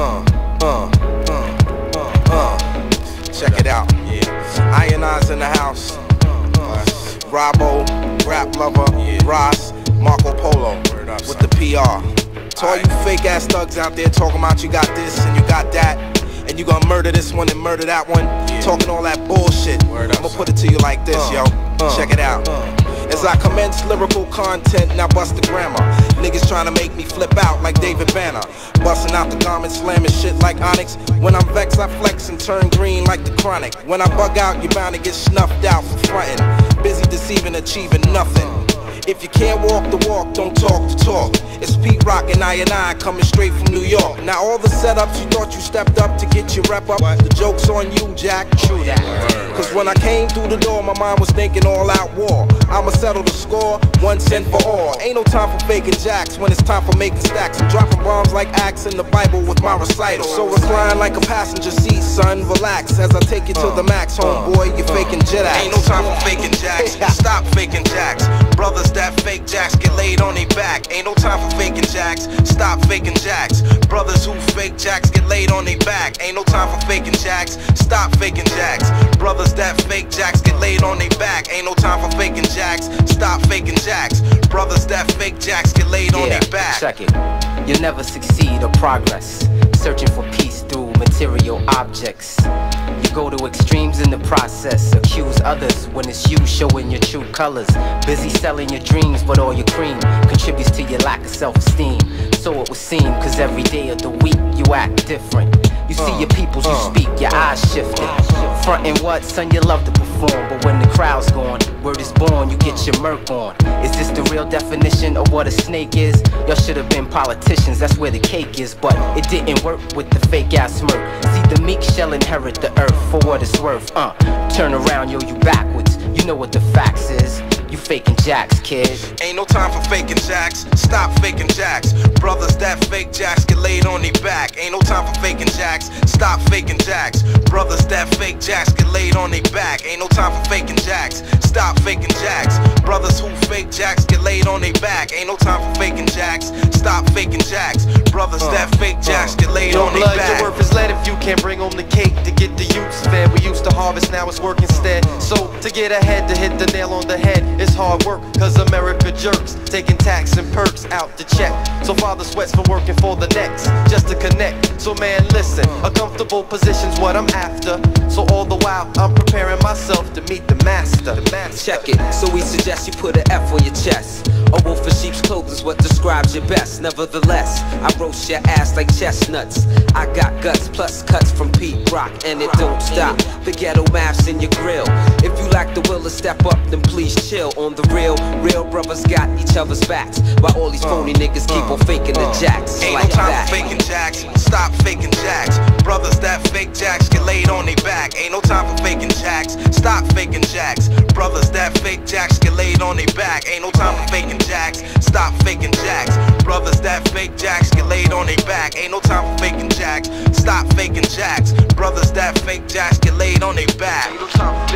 Check it out. Iron Eyes in the house. Robo, Rap Lover, Ross, Marco Polo with the PR. To all you fake ass thugs out there talking about you got this and you got that, and you gonna murder this one and murder that one, talking all that bullshit. I'ma put it to you like this, yo. Check it out. As I commence lyrical content, now bust the grammar. Niggas trying to make me flip out like David Banner. Busting out the garment, slamming shit like Onyx. When I'm vexed, I flex and turn green like the Chronic. When I bug out, you're bound to get snuffed out for frontin'. Busy deceiving, achieving nothing. If you can't walk the walk, don't talk the talk. It's Pete Rock and I coming straight from New York. Now all the setups you thought you stepped up to get your rep up, the joke's on you, Jack. True that. Cause when I came through the door, my mind was thinking all out war. I'ma settle the score, once and for all. Ain't no time for faking jacks when it's time for making stacks. I'm dropping bombs like Acts in the Bible with my recital. So recline like a passenger seat, son, relax as I take you to the max, homeboy, you're faking jet acts. Ain't no time for faking jacks, stop faking jacks. Brothers that fake jacks get laid on their back. Ain't no time for faking jacks, stop faking jacks. Brothers who fake jacks get laid on their back. Ain't no time for faking jacks, stop faking jacks. Brothers that fake jacks get laid on their back. Ain't no time for faking jacks, stop faking jacks. Brothers that fake jacks get laid on their back. Check it. You'll never succeed or progress searching for peace through material objects. You go to extremes in the process, accuse others when it's you showing your true colors. Busy selling your dreams, but all your cream contributes to your lack of self-esteem. So it would seem, cause every day of the week you act different. You see your peoples, you speak, your eyes shifting. Frontin' what, son, you love to perform, but when the crowd's gone, word is born, you get your murk on. Is this the real definition of what a snake is? Y'all should have been politicians, that's where the cake is. But it didn't work with the fake ass smirk. See, the meek shall inherit the earth for what it's worth. Turn around, yo, you backwards. You know what the facts is. You faking jacks, kid. Ain't no time for faking jacks, stop faking jacks. Brothers that fake jacks get laid on their back. Ain't no time for faking jacks, stop faking jacks. Brothers that fake jacks get laid on their back. Ain't no time for faking jacks, stop faking jacks. Brothers who fake jacks get laid on their back. Ain't no time for faking jacks, stop faking jacks. Brothers that fake jacks get laid on their back. Your worth is lead if you can't bring home the cake to get the youths fed. We used to harvest, now it's work instead. So to get ahead, to hit the nail on the head, it's hard work, cause America jerks, taking tax and perks out to check. So father sweats from working for the next, just to connect. So man, listen, a comfortable position's what I'm after. So all the while, I'm preparing myself to meet the master. Check it, so we suggest you put an F on your chest. A wolf in sheep's clothing is what describes your best. Nevertheless, I roast your ass like chestnuts. I got guts plus cuts from Pete Rock, and it don't stop. The ghetto maths in your grill. If you lack the will to step up, then please chill. On the real brothers got each other's backs, while all these phony niggas keep on faking the jacks. Ain't like no time that. for faking jacks, stop faking jacks. Brothers that fake jacks get laid on their back. Ain't no time for faking jacks, stop faking jacks. Brothers that fake jacks get laid on their back. Ain't no time for faking jacks, stop faking jacks. Brothers that fake jacks get laid on their back. Ain't no time for faking jacks, stop faking jacks. Brothers that fake jacks get laid on their back.